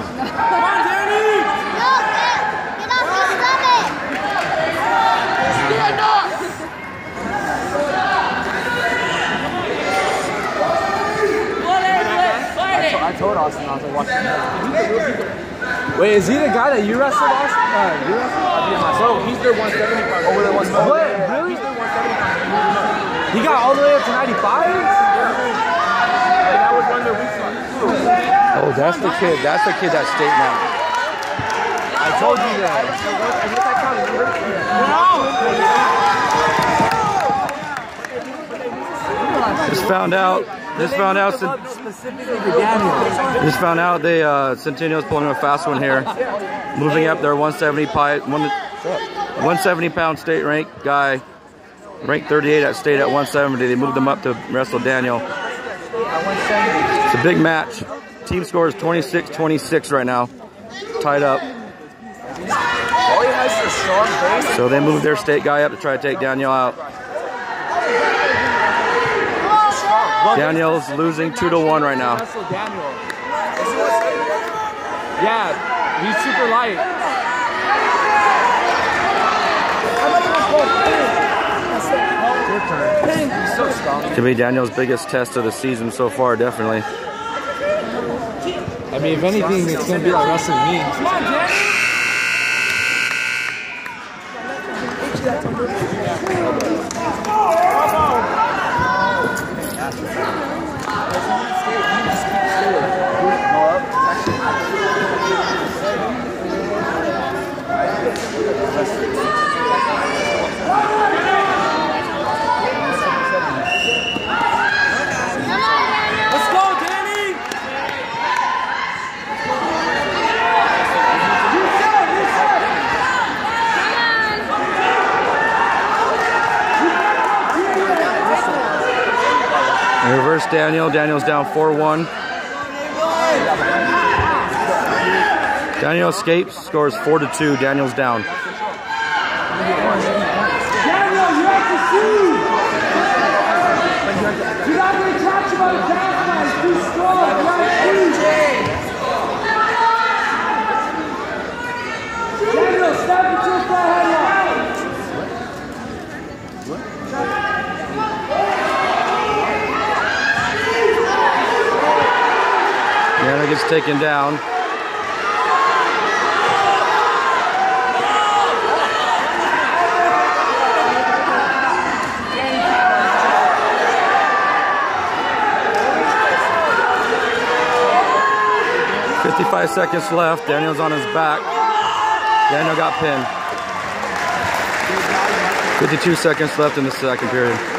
on, Danny! No, get off your stomach! Stand up! I told Austin, I was like, watch him. Wait, is he the guy that you wrestled, Austin? You wrestled? So he's their 175. Over their 175. What? Really? He's their 175. He got all the way up to 95? That was one of their weak spots. Oh, that's the kid. That's the kid that state now. I told you that. Just found out. Just found out they Centennial's pulling a fast one here, moving up their 170 pound state rank guy, ranked 38 at state at 170. They moved him up to wrestle Daniel. It's a big match. Team score is 26-26 right now, tied up. So they moved their state guy up to try to take Daniel out. Daniel's losing 2-1 right now. Yeah, he's super light. He's so strong. It's gonna be Daniel's biggest test of the season so far, definitely. I mean, if anything, it's gonna be like wrestling me. Come on, Danny! Let's go, Danny! Reverse Daniel. Daniel's down 4-1. Daniel escapes, scores 4-2. Daniel's down. Daniel, you have to see! You're not going to catch him on the back, he's too strong. You have to see! Daniel, step into a front headlock. Daniel gets taken down. .55 seconds left. Daniel's on his back. Daniel got pinned. 52 seconds left in the second period.